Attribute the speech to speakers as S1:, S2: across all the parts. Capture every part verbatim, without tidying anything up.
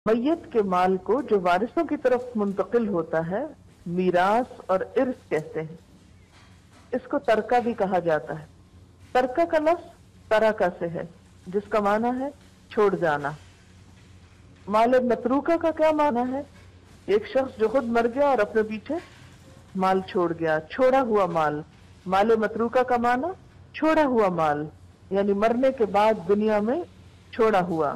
S1: میت کے مال کو جو وارثوں کی طرف منتقل ہوتا ہے میراث اور ارث کہتے ہیں. اس کو ترکہ بھی کہا جاتا ہے. ترکہ کا لفظ ترکہ سے ہے جس کا معنی ہے چھوڑ جانا. مال متروکہ کا کیا معنی ہے؟ ایک شخص جو خود مر گیا اور اپنے پیچھے مال چھوڑ گیا، چھوڑا ہوا مال. مال متروکہ کا معنی چھوڑا ہوا مال، یعنی مرنے کے بعد دنیا میں چھوڑا ہوا.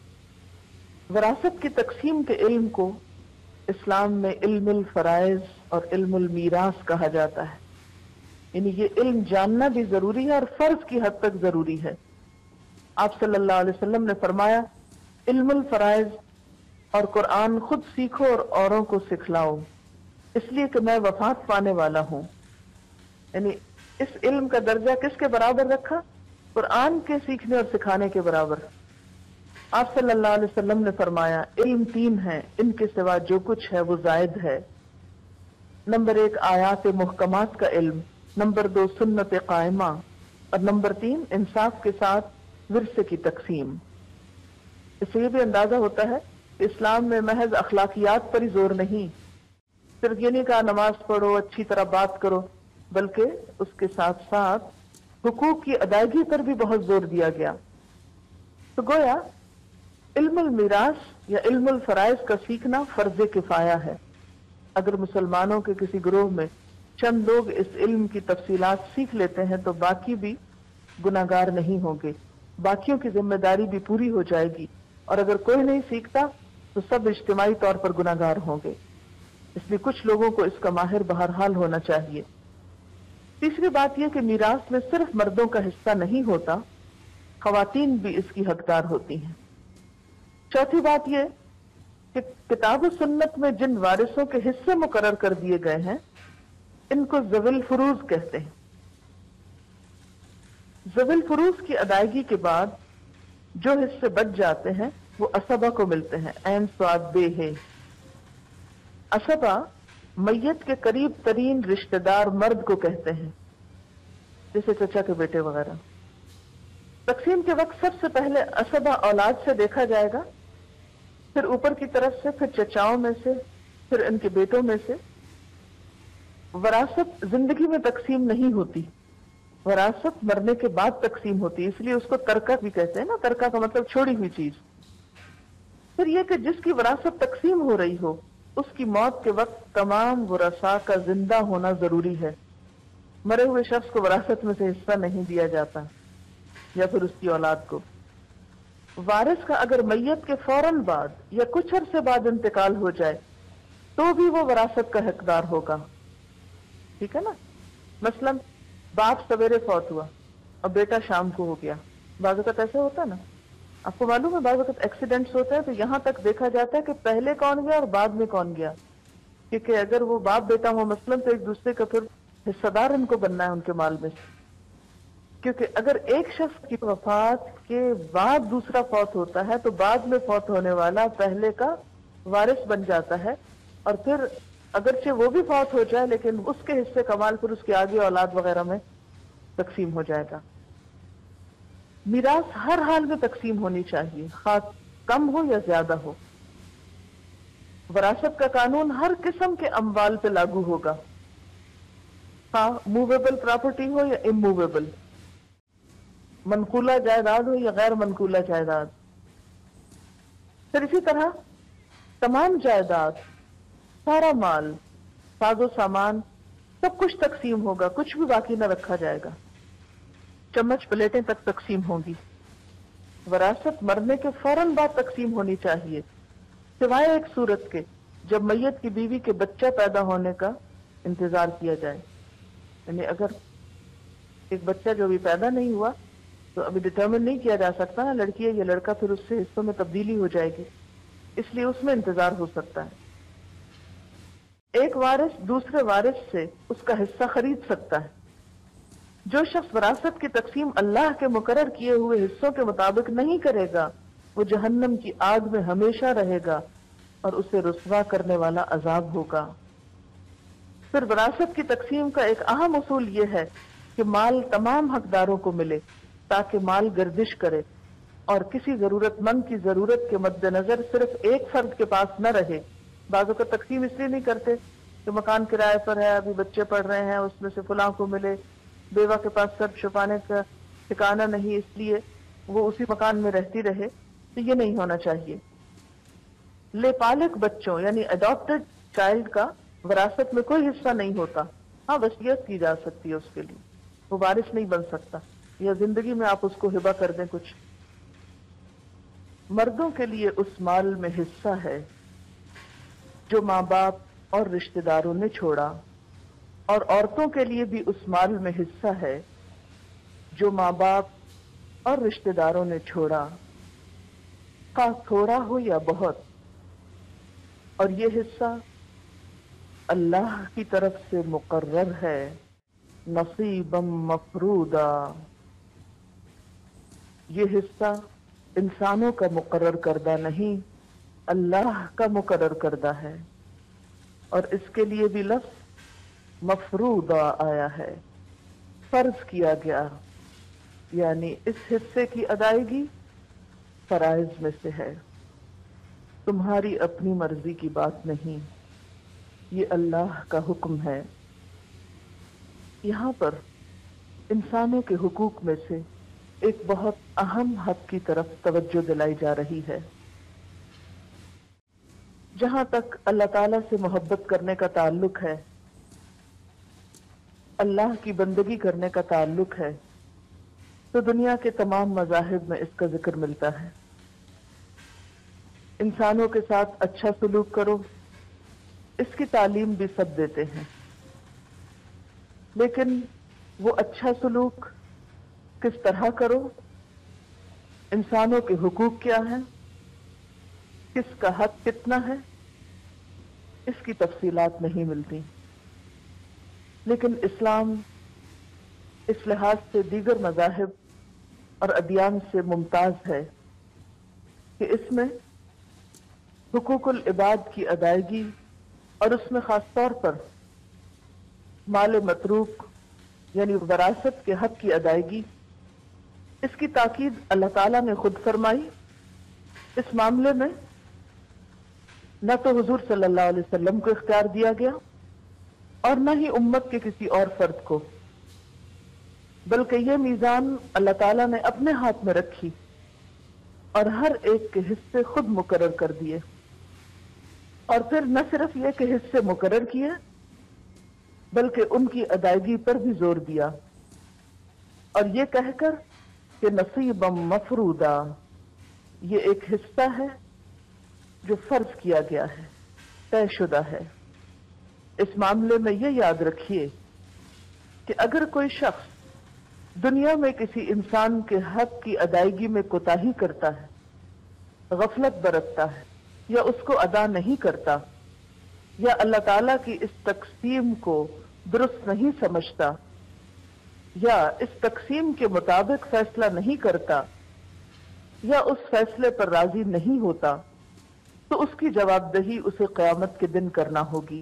S1: وراثت کی تقسیم کے علم کو اسلام میں علم الفرائض اور علم المیراث کہا جاتا ہے. یعنی یہ علم جاننا بھی ضروری ہے اور فرض کی حد تک ضروری ہے. آپ صلی اللہ علیہ وسلم نے فرمایا علم الفرائض اور قرآن خود سیکھو اور اوروں کو سکھلاؤ، اس لیے کہ میں وفات پانے والا ہوں. یعنی اس علم کا درجہ کس کے برابر رکھا؟ قرآن کے سیکھنے اور سکھانے کے برابر. آپ صلی اللہ علیہ وسلم نے فرمایا علم تین ہیں، ان کے سوا جو کچھ ہے وہ زائد ہے. نمبر ایک آیات محکمات کا علم، نمبر دو سنت قائمہ، اور نمبر تین انصاف کے ساتھ ورثے کی تقسیم. اس سے یہ بھی اندازہ ہوتا ہے کہ اسلام میں محض اخلاقیات پر ہی زور نہیں. صرف یہ نہیں کہا نماز پڑھو، اچھی طرح بات کرو، بلکہ اس کے ساتھ ساتھ حقوق کی ادائیگی پر بھی بہت زور دیا گیا. تو گویا علم المیراث یا علم الفرائض کا سیکھنا فرض کفایہ ہے. اگر مسلمانوں کے کسی گروہ میں چند لوگ اس علم کی تفصیلات سیکھ لیتے ہیں تو باقی بھی گناہگار نہیں ہوں گے، باقیوں کی ذمہ داری بھی پوری ہو جائے گی. اور اگر کوئی نہیں سیکھتا تو سب اجتماعی طور پر گناہگار ہوں گے. اس لیے کچھ لوگوں کو اس کا ماہر بہرحال ہونا چاہیے. تیسری بات یہ کہ میراث میں صرف مردوں کا حصہ نہیں ہوتا، خواتین بھی اس کی حقدار ہوتی ہیں. چوتھی بات یہ کہ کتاب و سنت میں جن وارثوں کے حصے مقرر کر دیے گئے ہیں ان کو ذوی الفروض کہتے ہیں. ذوی الفروض کی ادائیگی کے بعد جو حصے بچ جاتے ہیں وہ اسبہ کو ملتے ہیں. عین صاد بے ہے. اسبہ میت کے قریب ترین رشتہ دار مرد کو کہتے ہیں، جیسے چچا کے بیٹے وغیرہ. تقسیم کے وقت سب سے پہلے اسبہ اولاد سے دیکھا جائے گا، پھر اوپر کی طرف سے، پھر چچاؤں میں سے، پھر ان کے بیٹوں میں سے. وراثت زندگی میں تقسیم نہیں ہوتی، وراثت مرنے کے بعد تقسیم ہوتی، اس لیے اس کو ترکہ بھی کہتے ہیں نا. ترکہ کا مطلب چھوڑی ہوئی چیز. پھر یہ کہ جس کی وراثت تقسیم ہو رہی ہو اس کی موت کے وقت تمام ورثاء کا زندہ ہونا ضروری ہے. مرے ہوئے شخص کو وراثت میں سے حصہ نہیں دیا جاتا، یا پھر اس کی اولاد کو. وارث کا اگر میت کے فوراً بعد یا کچھ عرصے بعد انتقال ہو جائے تو بھی وہ وراثت کا حقدار ہوگا. ٹھیک ہے نا؟ مثلا باپ سویرے فوت ہوا اور بیٹا شام کو ہو گیا. بعض اوقات ایسا ہوتا ہے نا، آپ کو معلوم ہے بعض اوقات ایکسیڈنٹس ہوتے ہیں تو یہاں تک دیکھا جاتا ہے کہ پہلے کون گیا اور بعد میں کون گیا. کیونکہ اگر وہ باپ بیٹا ہو مثلا تو ایک دوسرے کا پھر حصہ دار ان کو بننا ہے ان کے مال میں سے. کیونکہ اگر ایک شخص کی وفات کے بعد دوسرا فوت ہوتا ہے تو بعد میں فوت ہونے والا پہلے کا وارث بن جاتا ہے، اور پھر اگرچہ وہ بھی فوت ہو جائے لیکن اس کے حصے کا مال پھر اس کے آگے اولاد وغیرہ میں تقسیم ہو جائے گا. میراث ہر حال میں تقسیم ہونی چاہیے، خاص کم ہو یا زیادہ ہو. وراثت کا قانون ہر قسم کے اموال پہ لاگو ہوگا، ہاں موویبل پراپرٹی ہو یا اموویبل، منقولہ جائیداد ہو یا غیر منقولہ جائیداد. پھر اسی طرح تمام جائیداد، سارا مال، ساز و سامان، سب کچھ تقسیم ہوگا، کچھ بھی باقی نہ رکھا جائے گا. چمچ پلیٹیں تک تقسیم ہوں گی. وراثت مرنے کے فوراً بعد تقسیم ہونی چاہیے، سوائے ایک صورت کے جب میت کی بیوی کے بچہ پیدا ہونے کا انتظار کیا جائے. یعنی اگر ایک بچہ جو ابھی پیدا نہیں ہوا تو ابھی ڈٹرمن نہیں کیا جا سکتا نا لڑکی ہے یا لڑکا، پھر اس سے حصوں میں تبدیلی ہو جائے گی، اس لیے اس میں انتظار ہو سکتا ہے. ایک وارث دوسرے وارث سے اس کا حصہ خرید سکتا ہے. جو شخص وراثت کی تقسیم اللہ کے مقرر کیے ہوئے حصوں کے مطابق نہیں کرے گا وہ جہنم کی آگ میں ہمیشہ رہے گا اور اسے رسوا کرنے والا عذاب ہوگا. پھر وراثت کی تقسیم کا ایک اہم اصول یہ ہے کہ مال تمام حقداروں کو ملے تاکہ مال گردش کرے اور کسی ضرورت مند کی ضرورت کے مد نظر صرف ایک فرد کے پاس نہ رہے. بعضوں کا تقسیم اس لیے نہیں کرتے کہ مکان کرائے پر ہے، ابھی بچے پڑھ رہے ہیں، اس میں سے فلاں کو ملے، بیوہ کے پاس سر چھپانے کا ٹھکانہ نہیں اس لیے وہ اسی مکان میں رہتی رہے. تو یہ نہیں ہونا چاہیے. لے پالک بچوں یعنی اڈاپٹڈ چائلڈ کا وراثت میں کوئی حصہ نہیں ہوتا. ہاں وصیت کی جا سکتی ہے اس کے لیے، وہ وارث نہیں بن سکتا، یا زندگی میں آپ اس کو ہبہ کر دیں کچھ. مردوں کے لیے اس مال میں حصہ ہے جو ماں باپ اور رشتہ داروں نے چھوڑا، اور عورتوں کے لیے بھی اس مال میں حصہ ہے جو ماں باپ اور رشتہ داروں نے چھوڑا، خواہ تھوڑا ہو یا بہت. اور یہ حصہ اللہ کی طرف سے مقرر ہے، نصیبا مفروضا. یہ حصہ انسانوں کا مقرر کردہ نہیں، اللہ کا مقرر کردہ ہے. اور اس کے لیے بھی لفظ مفروضا آیا ہے، فرض کیا گیا، یعنی اس حصے کی ادائیگی فرائض میں سے ہے. تمہاری اپنی مرضی کی بات نہیں، یہ اللہ کا حکم ہے. یہاں پر انسانوں کے حقوق میں سے ایک بہت اہم حق کی طرف توجہ دلائی جا رہی ہے. جہاں تک اللہ تعالیٰ سے محبت کرنے کا تعلق ہے، اللہ کی بندگی کرنے کا تعلق ہے، تو دنیا کے تمام مذاہب میں اس کا ذکر ملتا ہے. انسانوں کے ساتھ اچھا سلوک کرو، اس کی تعلیم بھی سب دیتے ہیں. لیکن وہ اچھا سلوک کس طرح کرو، انسانوں کے حقوق کیا ہیں، کس کا حق کتنا ہے، اس کی تفصیلات نہیں ملتی. لیکن اسلام اس لحاظ سے دیگر مذاہب اور ادیان سے ممتاز ہے کہ اس میں حقوق العباد کی ادائیگی اور اس میں خاص طور پر مال متروک یعنی وراثت کے حق کی ادائیگی، اس کی تاکید اللہ تعالیٰ نے خود فرمائی. اس معاملے میں نہ تو حضور صلی اللہ علیہ وسلم کو اختیار دیا گیا اور نہ ہی امت کے کسی اور فرد کو، بلکہ یہ میزان اللہ تعالیٰ نے اپنے ہاتھ میں رکھی اور ہر ایک کے حصے خود مقرر کر دیے. اور پھر نہ صرف یہ کہ حصے مقرر کیے بلکہ ان کی ادائیگی پر بھی زور دیا، اور یہ کہہ کر کہ نصیبا مفروضا، یہ ایک حصہ ہے جو فرض کیا گیا ہے، طے شدہ ہے. اس معاملے میں یہ یاد رکھیے کہ اگر کوئی شخص دنیا میں کسی انسان کے حق کی ادائیگی میں کوتاہی کرتا ہے، غفلت برتتا ہے، یا اس کو ادا نہیں کرتا، یا اللہ تعالیٰ کی اس تقسیم کو درست نہیں سمجھتا، یا اس تقسیم کے مطابق فیصلہ نہیں کرتا، یا اس فیصلے پر راضی نہیں ہوتا، تو اس کی جواب دہی اسے قیامت کے دن کرنا ہوگی.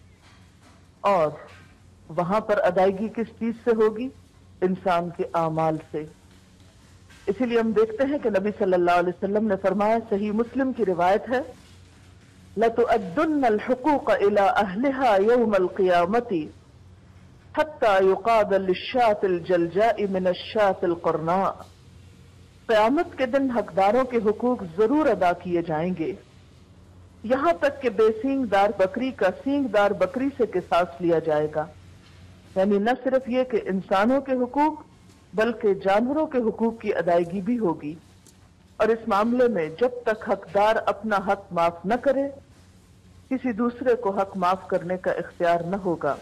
S1: اور وہاں پر ادائیگی کس چیز سے ہوگی؟ انسان کے اعمال سے. اسی لیے ہم دیکھتے ہیں کہ نبی صلی اللہ علیہ وسلم نے فرمایا، صحیح مسلم کی روایت ہے، لَتُؤَدُّنَّ الْحُقُوقَ إِلَىٰ أَهْلِهَا يَوْمَ الْقِيَامَةِ حَتَّى يُقَادَ لِلشَّاةِ الْجَلْجَاءِ مِنَ الشَّاةِ الْقَرْنَاءِ. قیامت کے دن حقداروں کے حقوق ضرور ادا کیے جائیں گے، یہاں تک کہ بے سینگ دار بکری کا سینگ دار بکری سے قصاص لیا جائے گا. یعنی نہ صرف یہ کہ انسانوں کے حقوق بلکہ جانوروں کے حقوق کی ادائیگی بھی ہوگی. اور اس معاملے میں جب تک حقدار اپنا حق معاف نہ کرے، کسی دوسرے کو حق معاف کرنے کا اختیار نہ ہوگا.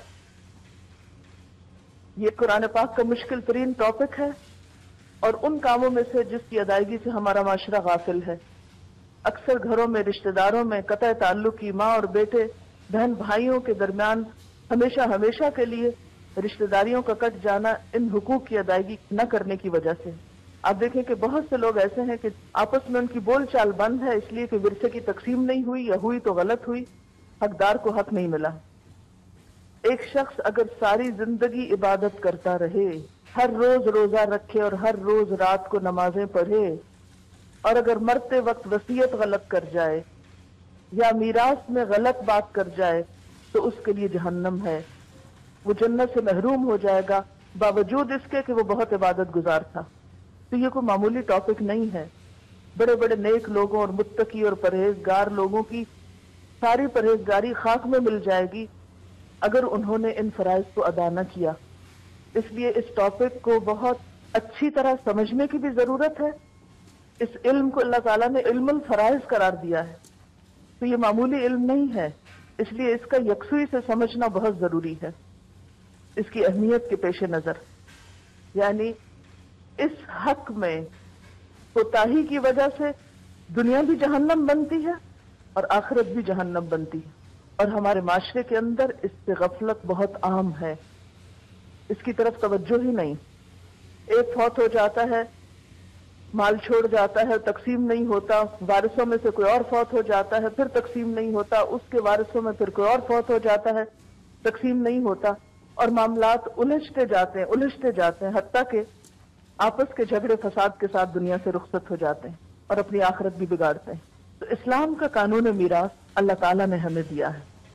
S1: یہ قرآن پاک کا مشکل ترین ٹاپک ہے اور ان کاموں میں سے جس کی ادائیگی سے ہمارا معاشرہ غافل ہے. اکثر گھروں میں رشتہ داروں میں قطع تعلق کی ماں اور بیٹے، بہن بھائیوں کے درمیان ہمیشہ ہمیشہ کے لیے رشتہ داریوں کا کٹ جانا ان حقوق کی ادائیگی نہ کرنے کی وجہ سے. آپ دیکھیں کہ بہت سے لوگ ایسے ہیں کہ آپس میں ان کی بول چال بند ہے اس لیے کہ ورثے کی تقسیم نہیں ہوئی، یا ہوئی تو غلط ہوئی، حقدار کو حق نہیں ملا. ایک شخص اگر ساری زندگی عبادت کرتا رہے، ہر روز روزہ رکھے اور ہر روز رات کو نمازیں پڑھے، اور اگر مرتے وقت وصیت غلط کر جائے یا میراث میں غلط بات کر جائے تو اس کے لیے جہنم ہے، وہ جنت سے محروم ہو جائے گا، باوجود اس کے کہ وہ بہت عبادت گزار تھا۔ تو یہ کوئی معمولی ٹاپک نہیں ہے۔ بڑے بڑے نیک لوگوں اور متقی اور پرہیزگار لوگوں کی ساری پرہیزگاری خاک میں مل جائے گی اگر انہوں نے ان فرائض کو ادا نہ کیا۔ اس لیے اس ٹاپک کو بہت اچھی طرح سمجھنے کی بھی ضرورت ہے۔ اس علم کو اللہ تعالیٰ نے علم الفرائض قرار دیا ہے، تو یہ معمولی علم نہیں ہے، اس لیے اس کا یکسوئی سے سمجھنا بہت ضروری ہے اس کی اہمیت کے پیش نظر۔ یعنی اس حق میں کوتاہی کی وجہ سے دنیا بھی جہنم بنتی ہے اور آخرت بھی جہنم بنتی ہے، اور ہمارے معاشرے کے اندر اس سے غفلت بہت عام ہے، اس کی طرف توجہ ہی نہیں۔ ایک فوت ہو جاتا ہے، مال چھوڑ جاتا ہے، تقسیم نہیں ہوتا، وارثوں میں سے کوئی اور فوت ہو جاتا ہے، پھر تقسیم نہیں ہوتا، اس کے وارثوں میں پھر کوئی اور فوت ہو جاتا ہے، تقسیم نہیں ہوتا، اور معاملات الجھتے جاتے ہیں الجھتے جاتے ہیں حتیٰ کہ آپس کے جھگڑے فساد کے ساتھ دنیا سے رخصت ہو جاتے ہیں اور اپنی آخرت بھی بگاڑتے ہیں۔ تو اسلام کا قانون میراث اللہ تعالیٰ نے ہمیں دیا ہے،